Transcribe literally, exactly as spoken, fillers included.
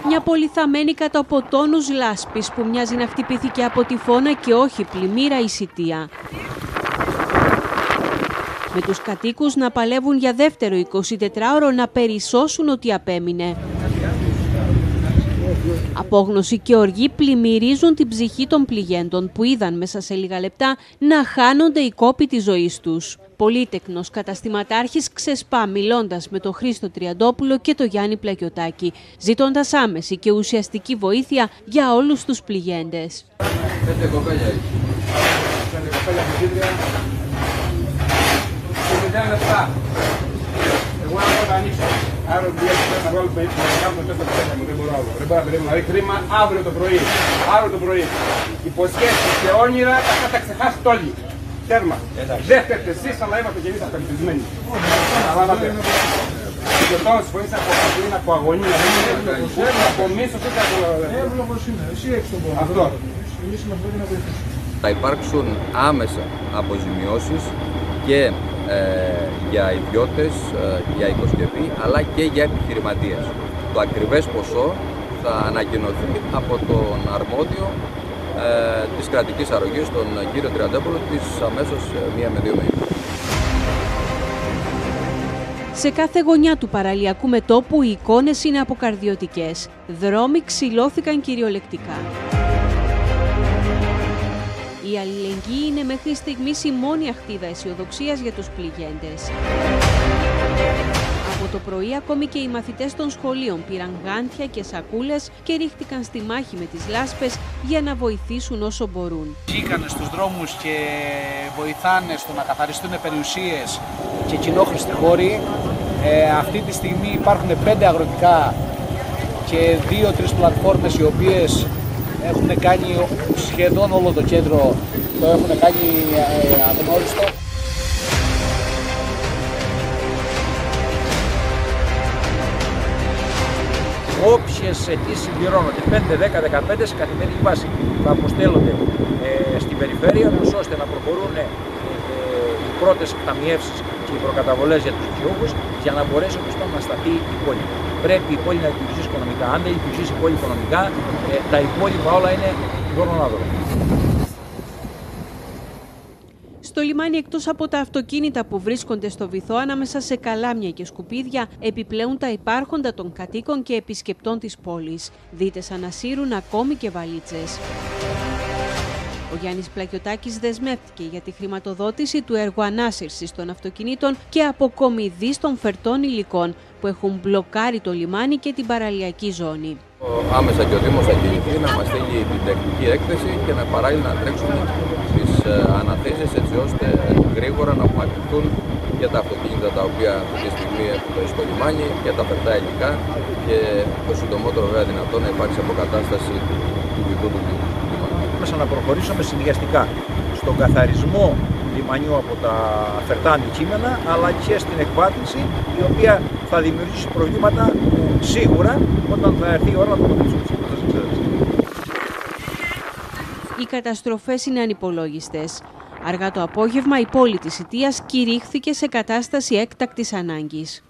Μια πόλη θαμμένη κάτω από τόνους λάσπης που μοιάζει να χτυπήθηκε από τυφώνα και όχι πλημμύρα ή σιτεία. Με τους κατοίκους να παλεύουν για δεύτερο εικοσιτετράωρο να περισσώσουν ό,τι απέμεινε. Απόγνωση και οργή πλημμυρίζουν την ψυχή των πληγέντων που είδαν μέσα σε λίγα λεπτά να χάνονται οι κόποι της ζωής τους. Πολύτεκνος καταστηματάρχης ξεσπά μιλώντας με τον Χρήστο Τριαντόπουλο και τον Γιάννη Πλακιωτάκη, ζητώντας άμεση και ουσιαστική βοήθεια για όλους τους πληγέντες. Εγώ να το ανοίξω. Άρα θα βγάλω το δεν μπορώ άλλο. Δεν μπορώ να περιμένω. Δηλαδή χρήμα αύριο το πρωί. Αύριο το πρωί. Υποσχέσεις και όνειρα θα τα ξεχάσετε όλοι. Τέρμα. Δεν φταίτε εσείς, αλλά είμαστε και εμείς απελπισμένοι. Καταλάβατε. Και τώρα συμφωνείς από αγωνία. Δεν είναι από μίσος ούτε από... Εύλογος είναι. Εσύ έχεις τον πόνο. Αυτό. Εμείς είμαστε πρέπει να βοηθήσουμε. Θα υπάρξουν άμεσα αποζημιώσεις και ε, για ιδιώτες, ε, για οικοσκεπή, αλλά και για επιχειρηματίες. Το ακριβές ποσό θα ανακοινωθεί από τον αρμόδιο ε, της κρατικής αρρωγής, τον κύριο Τριαντόπουλο, της αμέσως μία με δύο μήνες. Σε κάθε γωνιά του παραλιακού μετώπου οι εικόνες είναι αποκαρδιωτικές. Δρόμοι ξυλώθηκαν κυριολεκτικά. Η αλληλεγγύη είναι μέχρι στιγμής η μόνη αχτίδα αισιοδοξίας για τους πληγέντες. Από το πρωί ακόμη και οι μαθητές των σχολείων πήραν γάντια και σακούλες και ρίχτηκαν στη μάχη με τις λάσπες για να βοηθήσουν όσο μπορούν. Βγήκανε στους δρόμους και βοηθάνε στο να καθαριστούν περιουσίες και κοινόχρηστοι χώροι. Ε, αυτή τη στιγμή υπάρχουν πέντε αγροτικά και δύο-τρεις πλατφόρμες οι οποίες έχουν κάνει σχεδόν όλο το κέντρο, το έχουν κάνει ε, αγνώριστο. Όποιες αιτήσεις συμπληρώνονται πέντε, δέκα, δεκαπέντε σε καθημερινή βάση θα αποστέλλονται ε, στην περιφέρεια, ώστε να προχωρούν ε, ε, οι πρώτες εκταμιεύσεις και οι προκαταβολές για τους δικαιούχους για να μπορέσει να σταθεί η πόλη. Πρέπει η πόλη να λειτουργήσει οικονομικά. Αν δεν λειτουργήσει η πόλη οικονομικά, ε, τα υπόλοιπα όλα είναι δωρονάδωρο. Στο λιμάνι, εκτός από τα αυτοκίνητα που βρίσκονται στο βυθό ανάμεσα σε καλάμια και σκουπίδια, επιπλέουν τα υπάρχοντα των κατοίκων και επισκεπτών της πόλης. Δίτες ανασύρουν ακόμη και βαλίτσες. Ο Γιάννης Πλακιωτάκης δεσμεύτηκε για τη χρηματοδότηση του έργου ανάσυρσης των αυτοκινήτων και αποκομιδής των φερτών υλικών που έχουν μπλοκάρει το λιμάνι και την παραλιακή ζώνη. Άμεσα και ο Δήμος θα κινηθεί να μας στείλει την τεχνική έκθεση και να παράλληλα να τρέξουν τις αναθέσεις έτσι ώστε γρήγορα να απομακρυνθούν για τα αυτοκίνητα τα οποία αυτή τη στιγμή έχουν στο λιμάνι και τα φερτά υλικά και το συντομότερο βέβαια δυνατό να υπάρξει αποκατάσταση του βυθού του λιμάνι. Να προχωρήσουμε συνδυαστικά στον καθαρισμό του λιμανιού από τα φερτά αντικείμενα αλλά και στην εκβάθυνση, η οποία θα δημιουργήσει προβλήματα σίγουρα όταν θα έρθει η ώρα να το προχωρήσουμε. Οι καταστροφές είναι ανυπολόγιστες. Αργά το απόγευμα η πόλη της Σιτίας κηρύχθηκε σε κατάσταση έκτακτης ανάγκης.